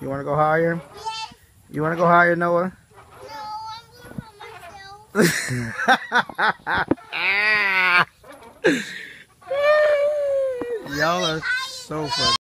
You want to go higher? Yes. You want to go higher, Noah? No, I'm going by myself. Y'all are so funny.